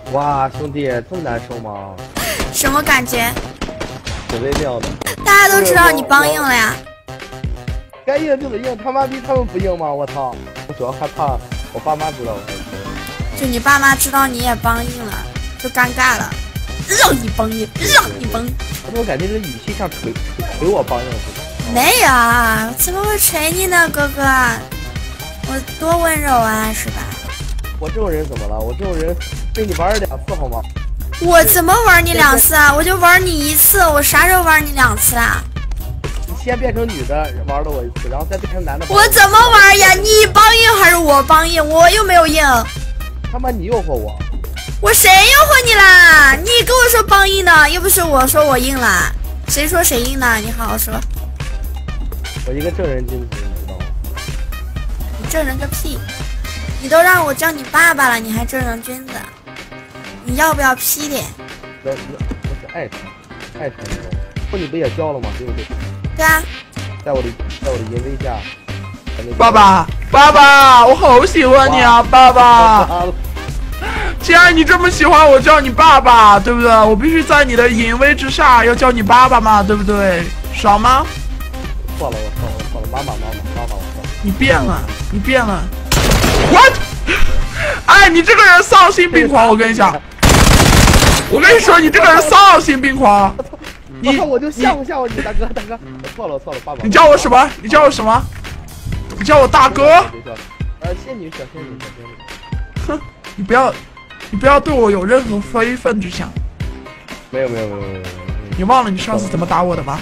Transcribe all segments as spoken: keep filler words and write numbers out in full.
哇，兄弟，这么难受吗？ 什么感觉？ 挺微妙的。 大家都知道你帮硬了呀。 该硬就得硬，他妈逼他们不硬吗？我操！我主要害怕我爸妈知道我。 就你爸妈知道你也帮硬了，就尴尬了。让你帮硬，让你帮。 我怎么感觉这语气像捶捶我帮硬似的？ 没有啊，怎么会捶你呢，哥哥？我多温柔啊，是吧？ 我这种人怎么了？我这种人被你玩了两次好吗？ 我怎么玩你两次啊？我就玩你一次，我啥时候玩你两次啊？ 你先变成女的玩了我一次，然后再变成男的。 我怎么玩呀？你帮硬还是我帮硬？我又没有硬。 他妈你诱惑我！ 我谁诱惑你啦？你跟我说帮硬的，又不是我说我硬了，谁说谁硬呢？你好好说。 我一个正人君子，你知道吗？ 你正人个屁！你都让我叫你爸爸了，你还正人君子？你要不要批点？ 那那那是爱情，爱情的。不，你不也交了吗？对不对？ 对啊。 在我的在我的淫威下， 爸爸，爸爸，我好喜欢你啊，爸爸。既然你这么喜欢我，叫你爸爸，对不对？我必须在你的淫威之下，要叫你爸爸嘛，对不对？爽吗？ 错了，我错了，我错了，妈妈，妈妈，妈妈，我错了。 你变了，你变了。What？ 哎，你这个人丧心病狂，我跟你讲。我跟你说，你这个人丧心病狂。 你我就吓唬吓唬你，大哥，大哥，我错了，我错了，爸爸。 你叫我什么？你叫我什么？你叫我大哥。 呃，仙女，小仙女，小仙女。 哼，你不要。你不要对我有任何非分之想。 没有没有没有没有没有。 你忘了你上次怎么打我的吗？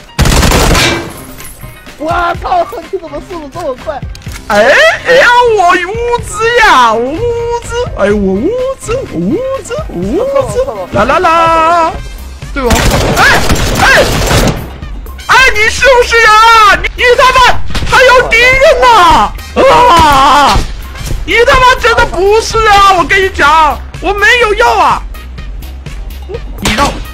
我操！你怎么速度这么快？ 哎哎呀，我无知呀，我无知！哎，我无知，无知，无知！啦啦啦！对哦！哎哎哎！你是不是人啊？你你他妈还有敌人呢！啊！你他妈真的不是啊！我跟你讲。我没有药啊！你让